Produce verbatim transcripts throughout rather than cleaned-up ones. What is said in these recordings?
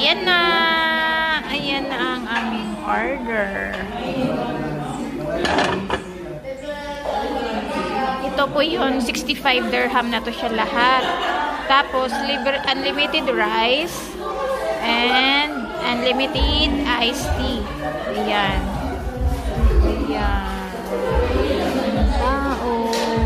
Ayan na. Ayan na ang aming order. Ito po yun, sixty-five dirham na to siya lahat. Tapos, libre, unlimited rice and unlimited iced tea. Ayan. Ayan. Tao.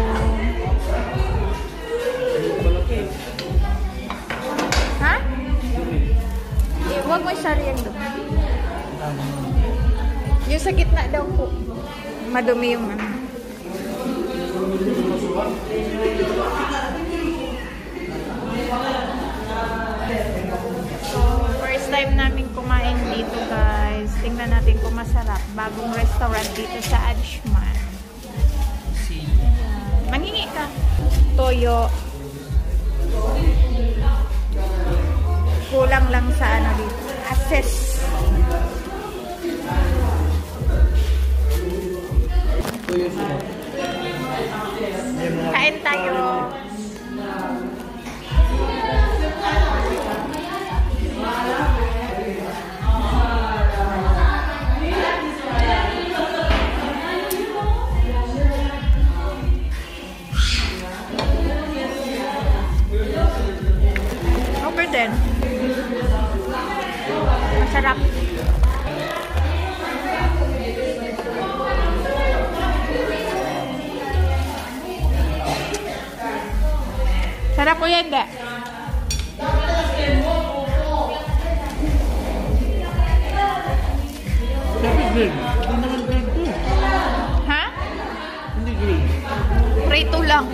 Ha? Eh, huwag mo isariyan doon. Yung sa gitna daw po. Madumi yung ano. So, first time namin kumain dito, guys. Tingnan natin kung masarap. Bagong restaurant dito sa Adishman. Mangingi ka. Toyo. Kulang lang sa ano dito. Assess. Kain tayo. Okay din. Masarap. Sarap ko yan, hindi? Tapi green. Hindi naman green to. Ha? Hindi green. Prito lang.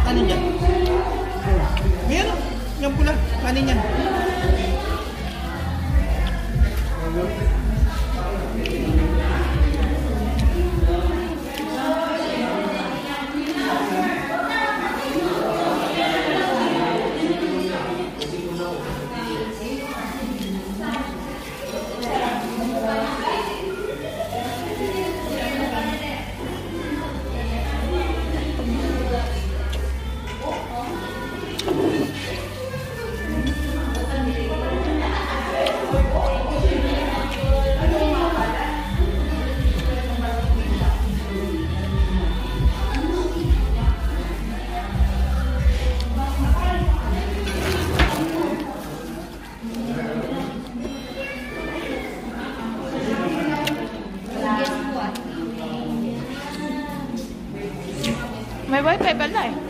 Kanin dyan. May ano? Yung pula. Kanin yan. May wifi pala eh.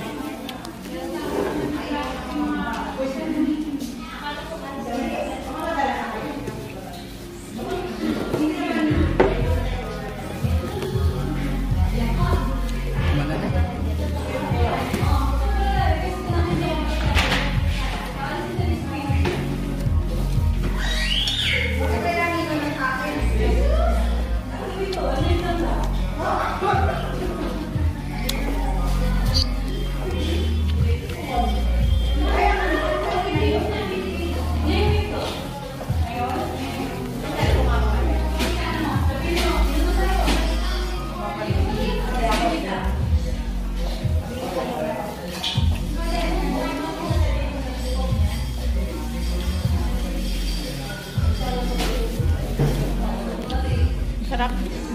Sarap.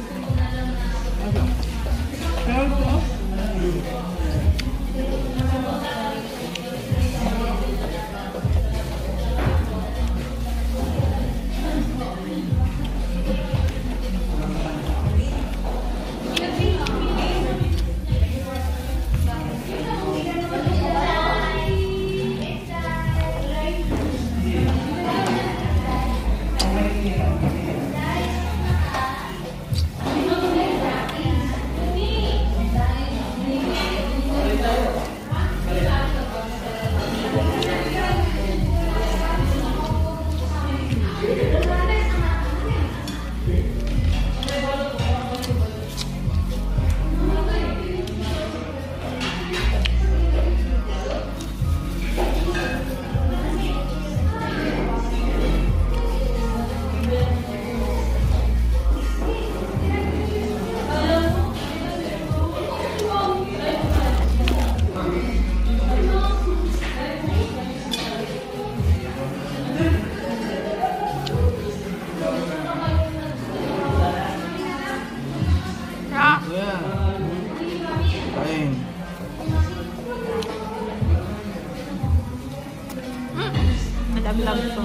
Malaglag to.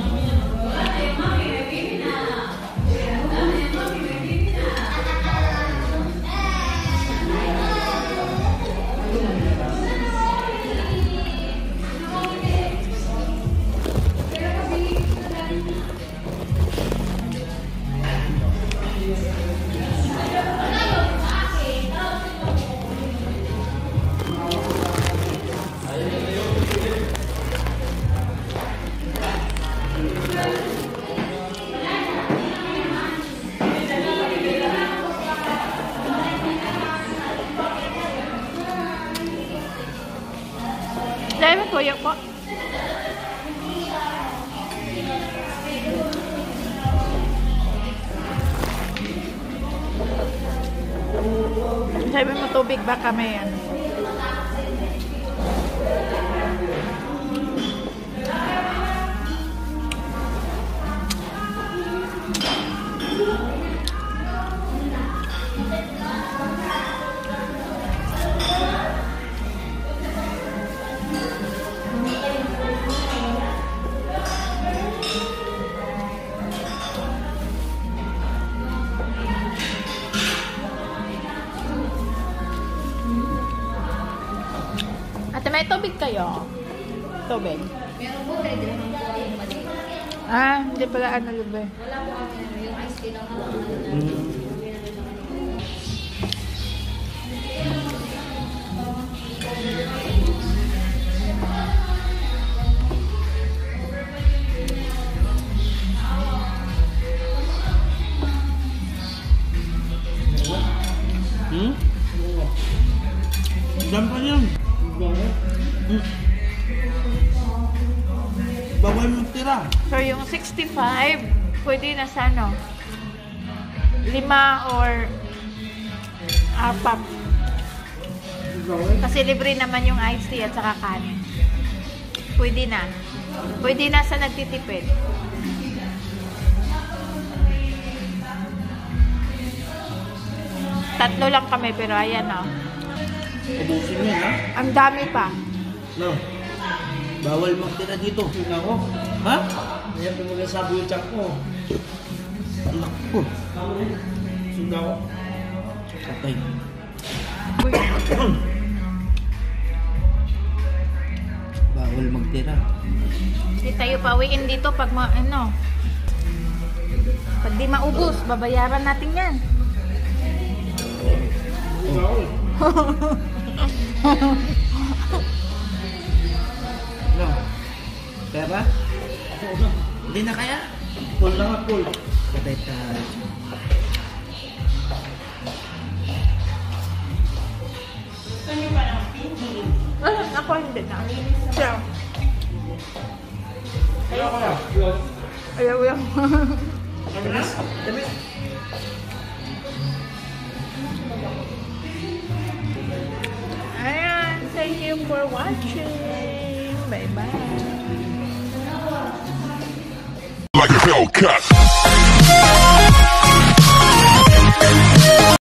Dahil kuya po. Sabi mo tubig ba kami yan? Ate, may tubig kayo? Tubig? Meron po, ready naman po yung mali. Ah, hindi pala ano libre. Wala po kami, yung ice cream lang po. Mm. Dami pa yan. Hmm. Bawal mo tira. So, yung sixty-five, pwede na sa ano? Lima or apat. Kasi libre naman yung iced tea at saka kanin. Pwede na. Pwede na sa nagtitipid. Tatlo lang kami, pero ayan o. Ubusin mo yan, ha? Ang dami pa. No. Bawal magtira dito. Sino ako? Ha? Kaya tumulong sa butsak ko. Naku. Sino ako? Patay. Uy. Bawal magtira. Hindi tayo pawiin dito pag ma, ano. Pag di maubos, babayaran natin yan. Sino ako? No. Kaya ba? Hindi na kaya? Full lang at full. Patay tayo. Ah, ako hindi na. Siya. Kaya ko na. Ayaw yan. Tamis. Tamis. Ayan. Thank you for watching. Bye-bye. Like a Hellcat.